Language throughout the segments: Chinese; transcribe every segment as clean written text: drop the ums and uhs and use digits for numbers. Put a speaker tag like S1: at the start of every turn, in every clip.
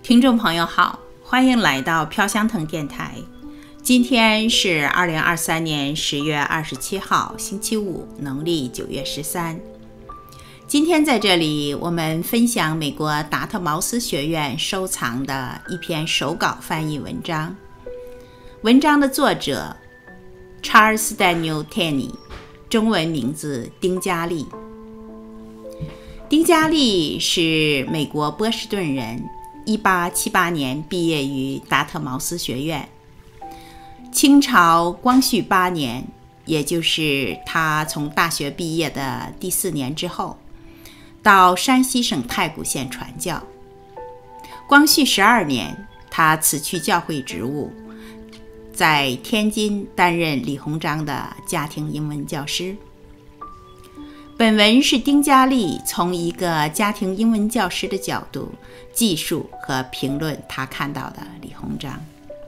S1: 听众朋友好，欢迎来到飘香腾电台。今天是2023年10月27号，星期五，农历9月13。今天在这里，我们分享美国达特茅斯学院收藏的一篇手稿翻译文章。文章的作者 Charles Daniel Tenney， 中文名字丁嘉丽。丁嘉丽是美国波士顿人，1878年毕业于达特茅斯学院。清朝光绪8年，也就是他从大学毕业的第4年之后，到山西省太谷县传教。光绪12年，他辞去教会职务，在天津担任李鸿章的家庭英文教师。本文是丁嘉丽从一个家庭英文教师的角度记述和评论他看到的李鸿章。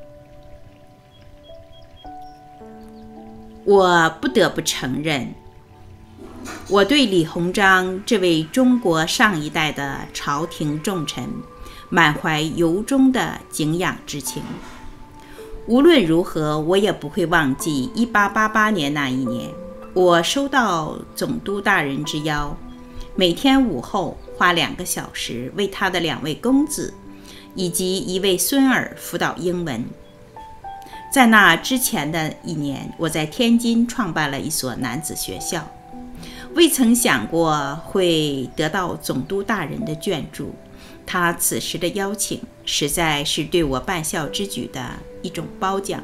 S1: 我不得不承认，我对李鸿章这位中国上一代的朝廷重臣满怀由衷的敬仰之情。无论如何，我也不会忘记1888年那一年，我收到总督大人之邀，每天午后花2个小时为他的2位公子以及1位孙儿辅导英文。在那之前的一年，我在天津创办了一所男子学校，未曾想过会得到总督大人的眷注。他此时的邀请实在是对我办校之举的一种褒奖。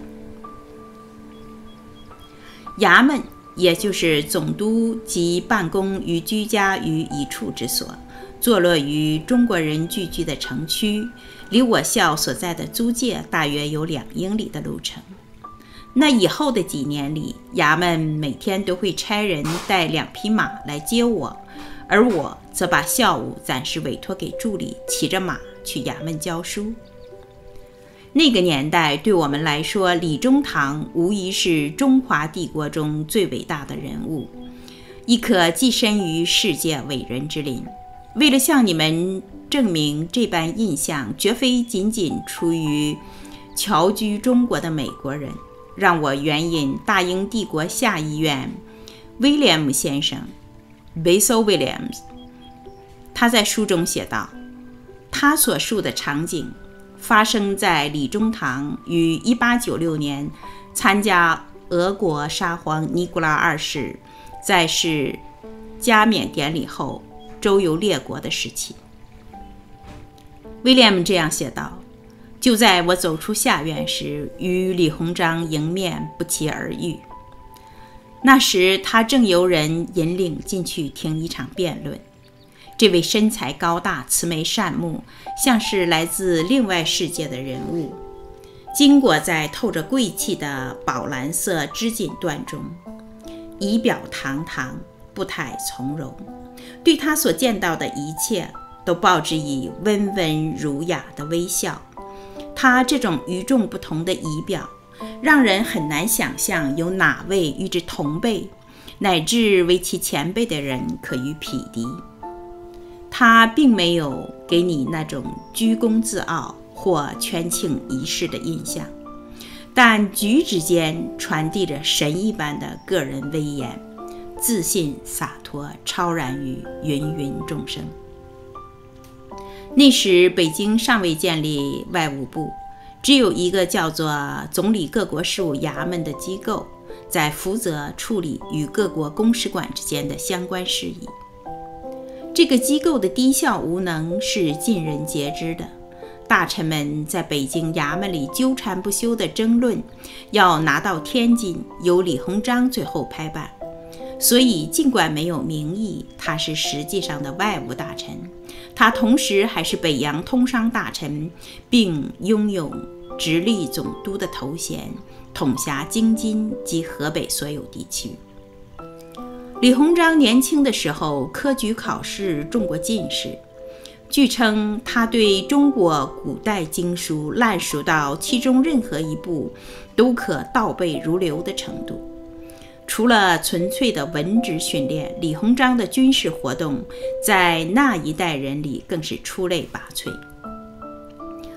S1: 衙门，也就是总督及办公与居家于一处之所，坐落于中国人聚居的城区，离我校所在的租界大约有2英里的路程。那以后的几年里，衙门每天都会差人带2匹马来接我，而我则把校务暂时委托给助理，骑着马去衙门教书。那个年代对我们来说，李中堂无疑是中华帝国中最伟大的人物，亦可跻身于世界伟人之林。为了向你们证明这般印象绝非仅仅出于侨居中国的美国人，让我援引大英帝国下议院威廉姆先生 Basil Williams， 他在书中写道，他所述的场景发生在李中堂于1896年参加俄国沙皇尼古拉2世在世加冕典礼后周游列国的时期。威廉姆这样写道，就在我走出下院时，与李鸿章迎面不期而遇。那时他正由人引领进去听一场辩论。这位身材高大、慈眉善目，像是来自另外世界的人物，经裹在透着贵气的宝蓝色织锦缎中，仪表堂堂，步态从容，对他所见到的一切都报之以温文儒雅的微笑。他这种与众不同的仪表，让人很难想象有哪位与之同辈，乃至为其前辈的人可与匹敌。他并没有给你那种居功自傲或权倾一世的印象，但举止间传递着神一般的个人威严，自信洒脱，超然于芸芸众生。那时北京尚未建立外务部，只有一个叫做总理各国事务衙门的机构，在负责处理与各国公使馆之间的相关事宜。这个机构的低效无能是尽人皆知的，大臣们在北京衙门里纠缠不休地争论，要拿到天津由李鸿章最后拍板。所以尽管没有名义，他是实际上的外务大臣，他同时还是北洋通商大臣，并拥有直隶总督的头衔，统辖京津及河北所有地区。李鸿章年轻的时候科举考试中过进士，据称他对中国古代经书烂熟到其中任何一部都可倒背如流的程度。除了纯粹的文职训练，李鸿章的军事活动在那一代人里更是出类拔萃。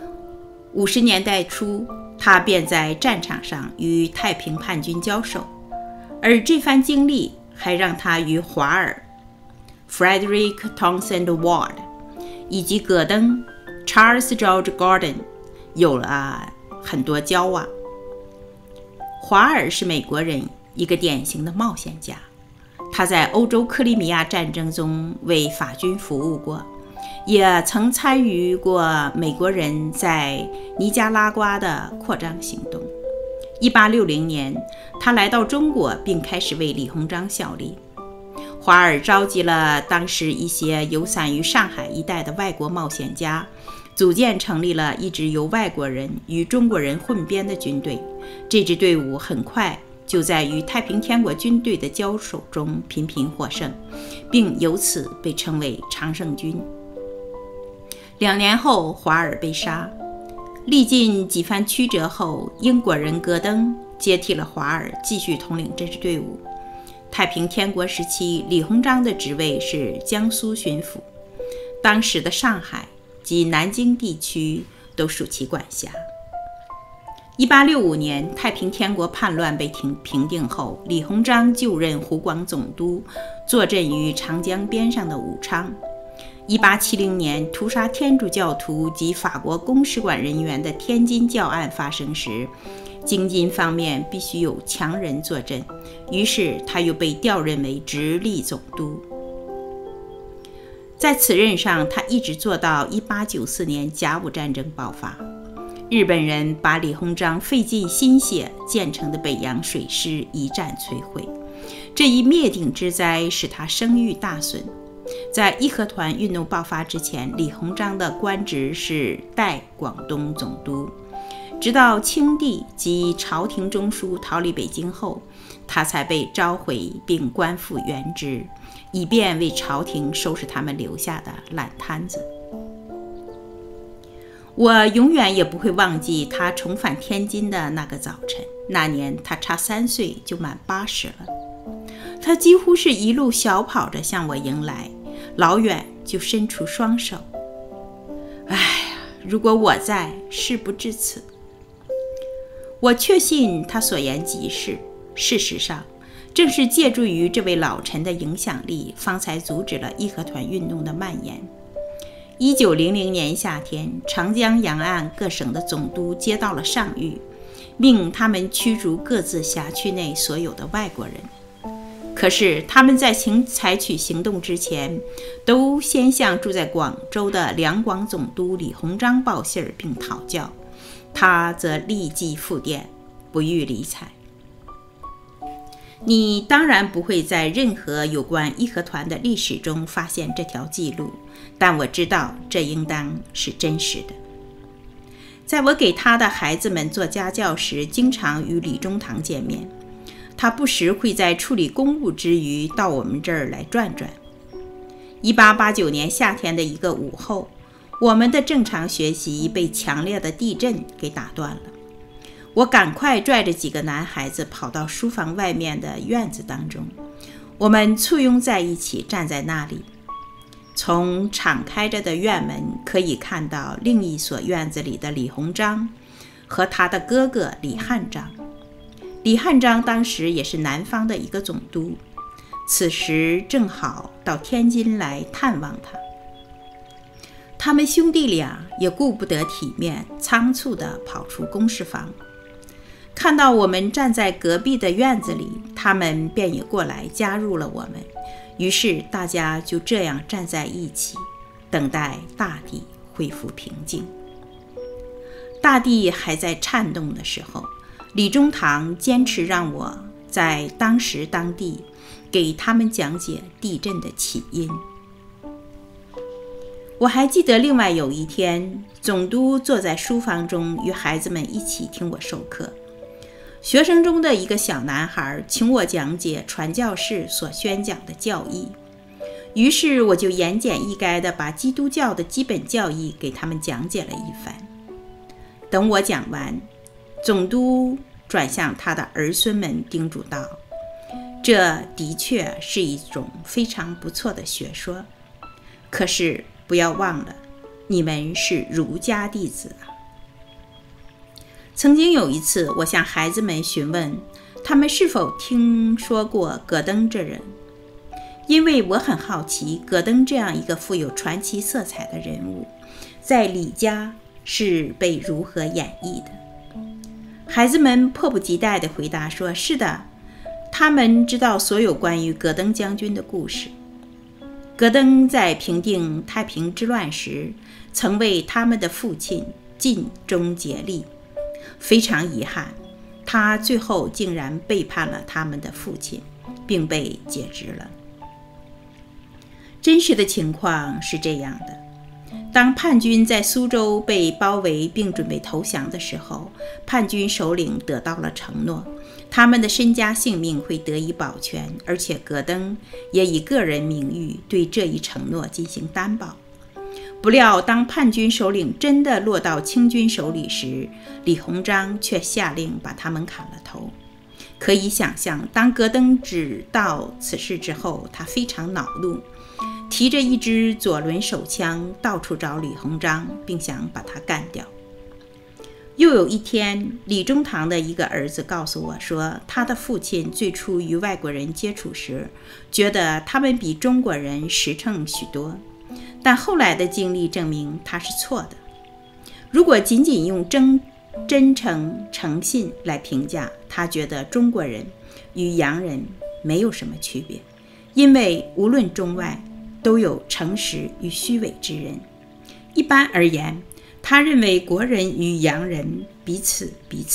S1: 50年代初，他便在战场上与太平叛军交手，而这番经历还让他与华尔 Frederick Townsend Ward 以及戈登 Charles George Gordon 有了很多交往。华尔是美国人，一个典型的冒险家。他在欧洲克里米亚战争中为法军服务过，也曾参与过美国人在尼加拉瓜的扩张行动。1860年，他来到中国，并开始为李鸿章效力。华尔召集了当时一些游散于上海一带的外国冒险家，组建成立了一支由外国人与中国人混编的军队。这支队伍很快就在与太平天国军队的交手中频频获胜，并由此被称为常胜军。2年后，华尔被杀。历尽几番曲折后，英国人戈登接替了华尔，继续统领这支队伍。太平天国时期，李鸿章的职位是江苏巡抚，当时的上海及南京地区都属其管辖。1865年，太平天国叛乱被平定后，李鸿章就任湖广总督，坐镇于长江边上的武昌。1870年，屠杀天主教徒及法国公使馆人员的天津教案发生时，京津方面必须有强人坐镇，于是他又被调任为直隶总督。在此任上，他一直做到1894年甲午战争爆发。日本人把李鸿章费尽心血建成的北洋水师一战摧毁，这一灭顶之灾使他声誉大损。在义和团运动爆发之前，李鸿章的官职是代广东总督，直到清帝及朝廷中枢逃离北京后，他才被召回并官复原职，以便为朝廷收拾他们留下的烂摊子。我永远也不会忘记他重返天津的那个早晨。那年他差3岁就满80了。他几乎是一路小跑着向我迎来，老远就伸出双手。哎呀，如果我在，事不至此。我确信他所言极是。事实上，正是借助于这位老臣的影响力，方才阻止了义和团运动的蔓延。1900年夏天，长江沿岸各省的总督接到了上谕，命他们驱逐各自辖区内所有的外国人。可是他们在采取行动之前，都先向住在广州的两广总督李鸿章报信儿并讨教，他则立即复电，不予理睬。你当然不会在任何有关义和团的历史中发现这条记录，但我知道这应当是真实的。在我给他的孩子们做家教时，经常与李中堂见面。他不时会在处理公务之余到我们这儿来转转。1889年夏天的一个午后，我们的正常学习被强烈的地震给打断了。我赶快拽着几个男孩子跑到书房外面的院子当中，我们簇拥在一起站在那里。从敞开着的院门可以看到另一所院子里的李鸿章和他的哥哥李汉章。李汉章当时也是南方的一个总督，此时正好到天津来探望他。他们兄弟俩也顾不得体面，仓促地跑出公事房。看到我们站在隔壁的院子里，他们便也过来加入了我们。于是大家就这样站在一起，等待大地恢复平静。大地还在颤动的时候，李中堂坚持让我在当时当地给他们讲解地震的起因。我还记得另外有一天，总督坐在书房中与孩子们一起听我授课。学生中的一个小男孩请我讲解传教士所宣讲的教义，于是我就言简意赅地把基督教的基本教义给他们讲解了一番。等我讲完，总督转向他的儿孙们叮嘱道：这的确是一种非常不错的学说，可是不要忘了，你们是儒家弟子啊。 曾经有一次，我向孩子们询问他们是否听说过戈登这人，因为我很好奇戈登这样一个富有传奇色彩的人物，在李家是被如何演绎的。孩子们迫不及待地回答说，是的，他们知道所有关于戈登将军的故事。戈登在平定太平之乱时，曾为他们的父亲尽忠竭力。非常遗憾，他最后竟然背叛了他们的父亲，并被解职了。真实的情况是这样的：当叛军在苏州被包围并准备投降的时候，叛军首领得到了承诺，他们的身家性命会得以保全，而且戈登也以个人名誉对这一承诺进行担保。不料当叛军首领真的落到清军手里时，李鸿章却下令把他们砍了头。可以想象，当戈登知道此事之后，他非常恼怒，提着一支左轮手枪到处找李鸿章，并想把他干掉。又有一天，李中堂的一个儿子告诉我说，他的父亲最初与外国人接触时，觉得他们比中国人实诚许多，但后来的经历证明他是错的。如果仅仅用真诚诚信来评价，他觉得中国人与洋人没有什么区别，因为无论中外都有诚实与虚伪之人。一般而言，他认为国人与洋人彼此。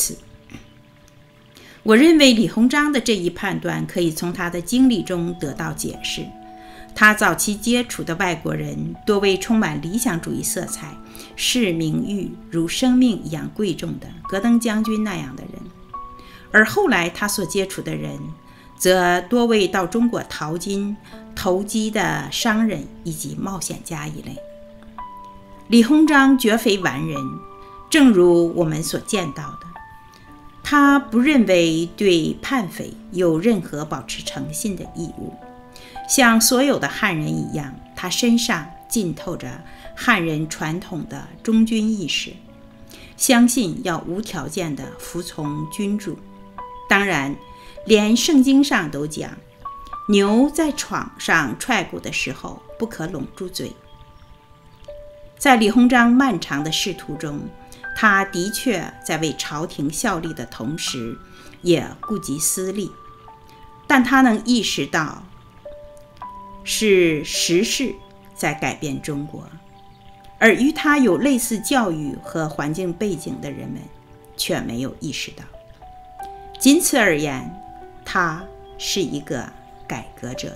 S1: 我认为李鸿章的这一判断可以从他的经历中得到解释。他早期接触的外国人多为充满理想主义色彩、视名誉如生命一样贵重的戈登将军那样的人，而后来他所接触的人则多为到中国淘金投机的商人以及冒险家一类。李鸿章绝非完人，正如我们所见到的，他不认为对叛匪有任何保持诚信的义务。像所有的汉人一样，他身上浸透着汉人传统的忠君意识，相信要无条件地服从君主。当然，连圣经上都讲，牛在场上踹鼓的时候不可拢住嘴。在李鸿章漫长的仕途中，他的确在为朝廷效力的同时，也顾及私利，但他能意识到是时势在改变中国，而与他有类似教育和环境背景的人们却没有意识到。仅此而言，他是一个改革者。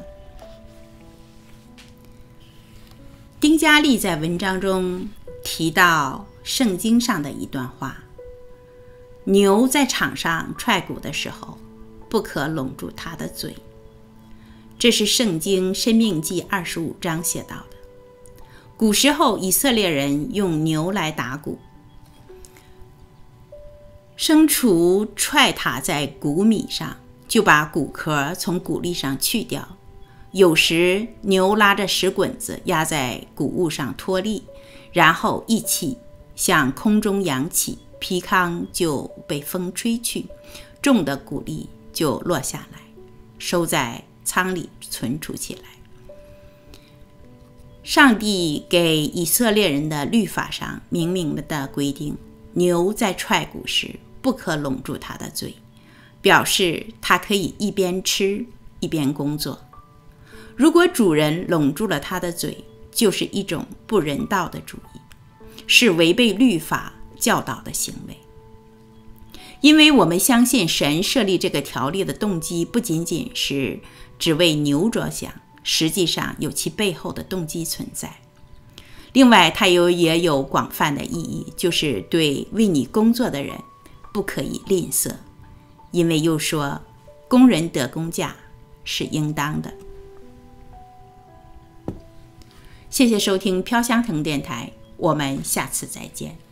S1: 丁嘉丽在文章中提到圣经上的一段话：牛在场上踹鼓的时候，不可拢住它的嘴。这是圣经申命记25章写到的。古时候以色列人用牛来打鼓，牲畜踹踏在谷米上，就把骨壳从谷粒上去掉。有时牛拉着石滚子压在谷物上脱力，然后一起向空中扬起，皮糠就被风吹去，重的谷粒就落下来，收在仓里存储起来。上帝给以色列人的律法上明明的规定，牛在踹鼓时不可拢住它的嘴，表示它可以一边吃一边工作。如果主人拢住了它的嘴，就是一种不人道的主意，是违背律法教导的行为。因为我们相信神设立这个条例的动机不仅仅是只为牛着想，实际上有其背后的动机存在。另外，它也有广泛的意义，就是对为你工作的人不可以吝啬，因为又说工人得工价是应当的。谢谢收听飘香腾电台，我们下次再见。